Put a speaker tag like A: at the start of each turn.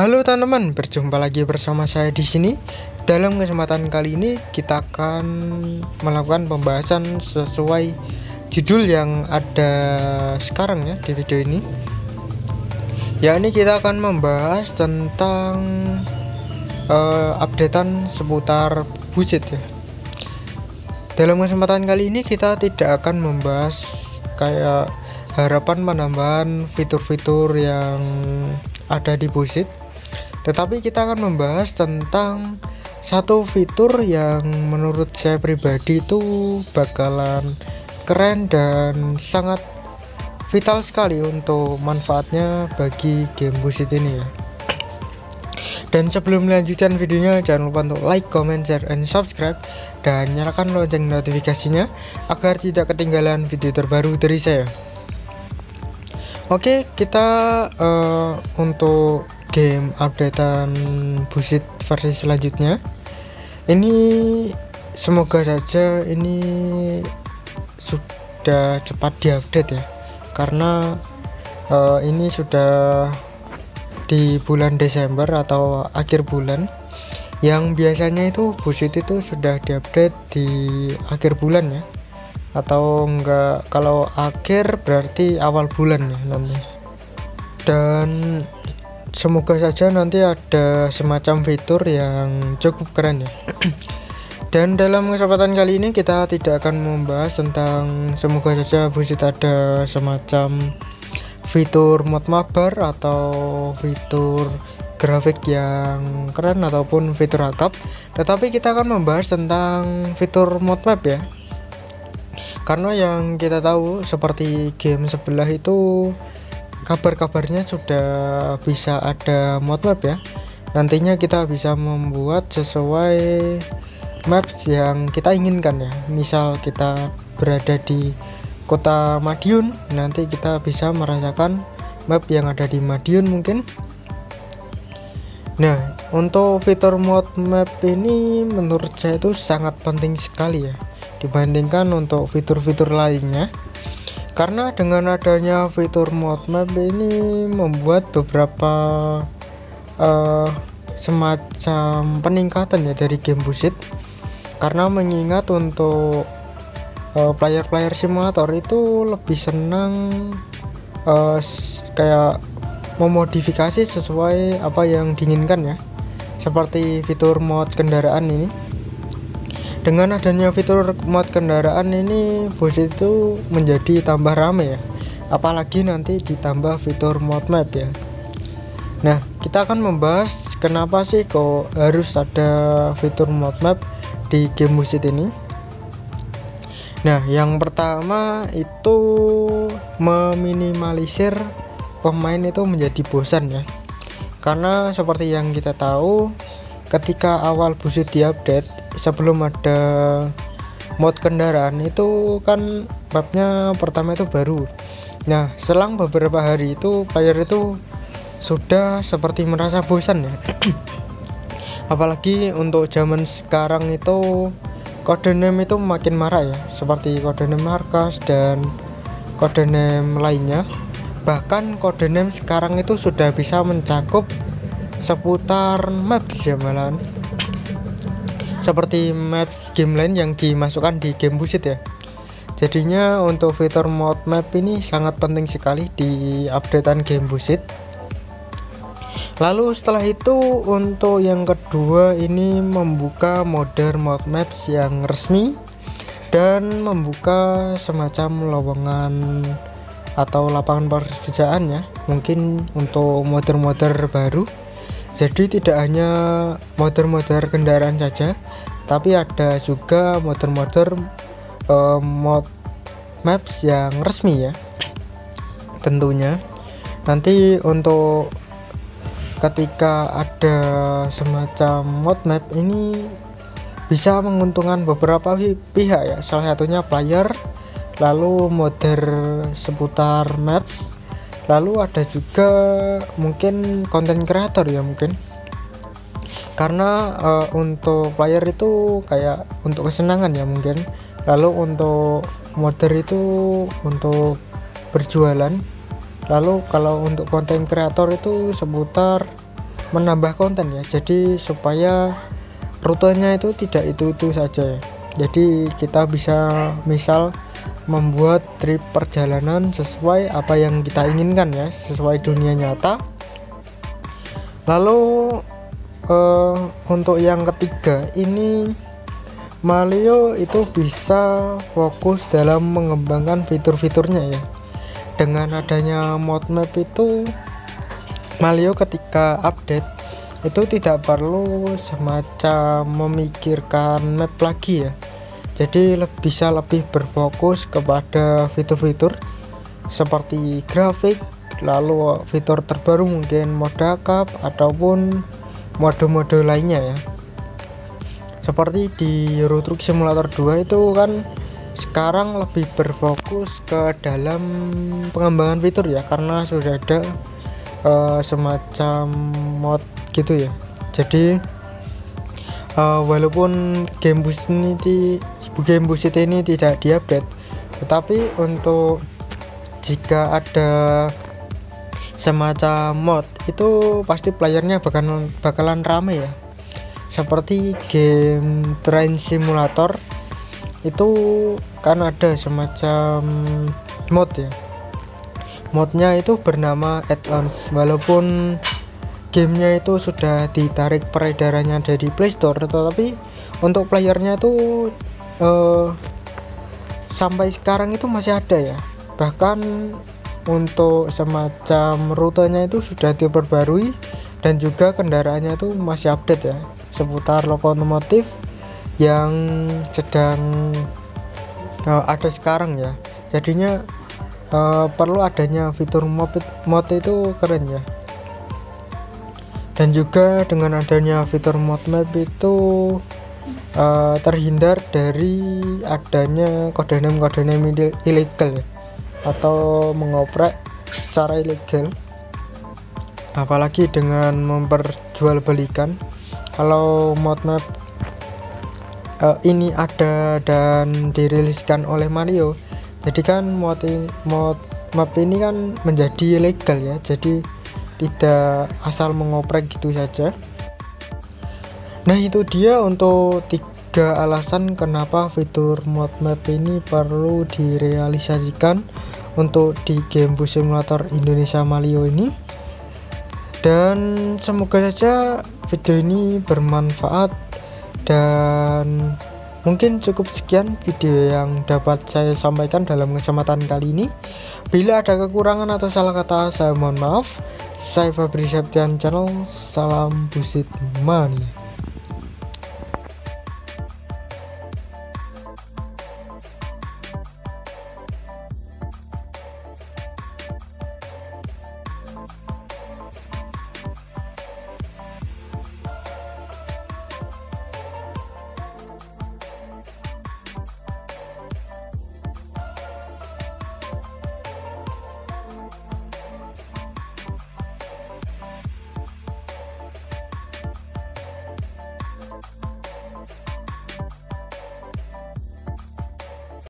A: Halo teman-teman, berjumpa lagi bersama saya di sini. Dalam kesempatan kali ini kita akan melakukan pembahasan sesuai judul yang ada sekarang ya di video ini. Yakni kita akan membahas tentang updatean seputar Busit ya. Dalam kesempatan kali ini kita tidak akan membahas kayak harapan penambahan fitur-fitur yang ada di Busit, tetapi kita akan membahas tentang satu fitur yang menurut saya pribadi itu bakalan keren dan sangat vital sekali untuk manfaatnya bagi game Busit ini ya. Dan sebelum melanjutkan videonya, jangan lupa untuk like, comment, share, and subscribe, dan nyalakan lonceng notifikasinya agar tidak ketinggalan video terbaru dari saya. Oke, kita untuk game updatean Busit versi selanjutnya ini semoga saja ini sudah cepat diupdate ya, karena ini sudah di bulan Desember atau akhir bulan, yang biasanya itu Busit itu sudah diupdate di akhir bulan ya, atau enggak, kalau akhir berarti awal bulan ya nanti. Dan semoga saja nanti ada semacam fitur yang cukup keren ya. Dan dalam kesempatan kali ini kita tidak akan membahas tentang semoga saja Busit ada semacam fitur mod mabar atau fitur grafik yang keren ataupun fitur akap, tetapi kita akan membahas tentang fitur mod map ya. Karena yang kita tahu seperti game sebelah itu kabar-kabarnya sudah bisa ada mod map ya. Nantinya kita bisa membuat sesuai maps yang kita inginkan ya. Misal kita berada di kota Madiun, nanti kita bisa merasakan map yang ada di Madiun mungkin. Nah, untuk fitur mod map ini menurut saya itu sangat penting sekali ya dibandingkan untuk fitur-fitur lainnya, karena dengan adanya fitur mod map ini membuat beberapa semacam peningkatan ya dari game Busit. Karena mengingat untuk player-player simulator itu lebih senang kayak memodifikasi sesuai apa yang diinginkan ya, seperti fitur mod kendaraan ini. Dengan adanya fitur mod kendaraan ini, Busit itu menjadi tambah rame ya, apalagi nanti ditambah fitur mod map ya. Nah, kita akan membahas kenapa sih kok harus ada fitur mod map di game Busit ini. Nah, yang pertama itu meminimalisir pemain itu menjadi bosan ya. Karena seperti yang kita tahu, ketika awal Busit diupdate, sebelum ada mod kendaraan itu kan mapnya pertama itu baru. Nah, selang beberapa hari itu player itu sudah seperti merasa bosan ya. Apalagi untuk zaman sekarang itu codename itu makin marah ya, seperti codename Markas dan codename lainnya. Bahkan codename sekarang itu sudah bisa mencakup seputar maps ya, malahan seperti maps game lain yang dimasukkan di game Busit ya. Jadinya untuk fitur mod map ini sangat penting sekali di updatean game Busit. Lalu setelah itu untuk yang kedua ini membuka mode mod maps yang resmi dan membuka semacam lowongan atau lapangan pekerjaan ya, mungkin untuk modder-modder baru. Jadi tidak hanya modder-modder kendaraan saja, tapi ada juga modder-modder mod maps yang resmi ya. Tentunya nanti untuk ketika ada semacam mod map ini bisa menguntungkan beberapa pihak ya, salah satunya player, lalu modder seputar maps, lalu ada juga mungkin konten kreator ya mungkin, karena untuk player itu kayak untuk kesenangan ya mungkin, lalu untuk modder itu untuk berjualan, lalu kalau untuk konten kreator itu seputar menambah konten ya, jadi supaya rutenya itu tidak itu saja ya. Jadi kita bisa misal membuat trip perjalanan sesuai apa yang kita inginkan ya, sesuai dunia nyata. Lalu untuk yang ketiga ini, Malio itu bisa fokus dalam mengembangkan fitur-fiturnya ya. Dengan adanya mode map itu, Malio ketika update itu tidak perlu semacam memikirkan map lagi ya. Jadi bisa lebih berfokus kepada fitur-fitur seperti grafik, lalu fitur terbaru mungkin mode cup ataupun mode-mode lainnya ya. Seperti di Euro Truck Simulator 2 itu kan sekarang lebih berfokus ke dalam pengembangan fitur ya, karena sudah ada semacam mod gitu ya. Jadi walaupun Game Boost ini tidak diupdate, tetapi untuk jika ada semacam mod itu pasti playernya bakalan rame ya. Seperti game Train Simulator itu kan ada semacam mod ya. Modnya itu bernama Add-ons, walaupun gamenya itu sudah ditarik peredarannya dari Play Store, tetapi untuk playernya tuh sampai sekarang itu masih ada ya. Bahkan untuk semacam rutenya itu sudah diperbarui, dan juga kendaraannya itu masih update ya, seputar lokomotif yang sedang ada sekarang ya. Jadinya perlu adanya fitur mod itu keren ya. Dan juga dengan adanya fitur mod map itu terhindar dari adanya kode-name ilegal ya, atau mengoprek secara ilegal, apalagi dengan memperjualbelikan. Kalau mod map ini ada dan diriliskan oleh Mario, jadi kan mod map ini kan menjadi ilegal ya, jadi tidak asal mengoprek gitu saja. Nah itu dia untuk 3 alasan kenapa fitur mod map ini perlu direalisasikan untuk di Game Boost Simulator Indonesia Malio ini. Dan semoga saja video ini bermanfaat, dan mungkin cukup sekian video yang dapat saya sampaikan dalam kesempatan kali ini. Bila ada kekurangan atau salah kata, saya mohon maaf. Saya Fabri Septian Channel, salam Busit Mania.